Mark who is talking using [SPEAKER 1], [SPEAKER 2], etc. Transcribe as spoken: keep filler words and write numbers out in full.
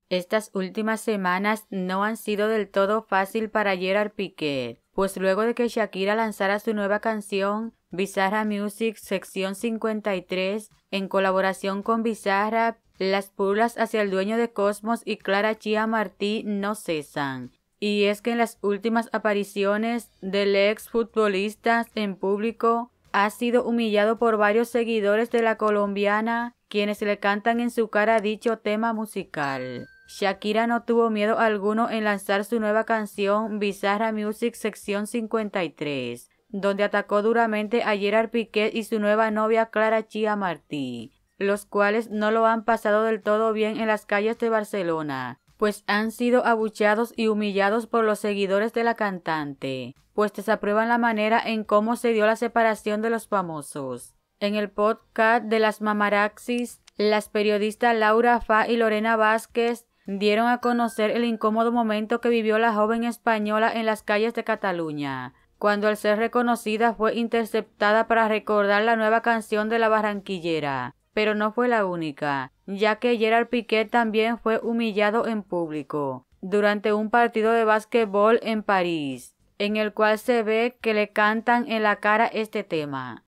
[SPEAKER 1] Estas últimas semanas no han sido del todo fácil para Gerard Piqué, pues luego de que Shakira lanzara su nueva canción, Bizarrap Music Sección cincuenta y tres, en colaboración con Bizarrap, las burlas hacia el dueño de Cosmos y Clara Chía Martí no cesan. Y es que en las últimas apariciones del ex futbolista en público, ha sido humillado por varios seguidores de la colombiana, quienes le cantan en su cara dicho tema musical. Shakira no tuvo miedo alguno en lanzar su nueva canción Bizarrap Music Sección cincuenta y tres, donde atacó duramente a Gerard Piqué y su nueva novia Clara Chía Martí, los cuales no lo han pasado del todo bien en las calles de Barcelona, pues han sido abucheados y humillados por los seguidores de la cantante, pues desaprueban la manera en cómo se dio la separación de los famosos. En el podcast de las Mamaraxis, las periodistas Laura Fa y Lorena Vázquez dieron a conocer el incómodo momento que vivió la joven española en las calles de Cataluña, cuando al ser reconocida fue interceptada para recordar la nueva canción de la barranquillera. Pero no fue la única, ya que Gerard Piqué también fue humillado en público, durante un partido de básquetbol en París, en el cual se ve que le cantan en la cara este tema.